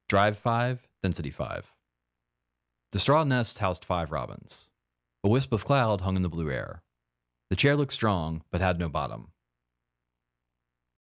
Drive 5, Density 5. The straw nest housed 5 robins. A wisp of cloud hung in the blue air. The chair looked strong, but had no bottom.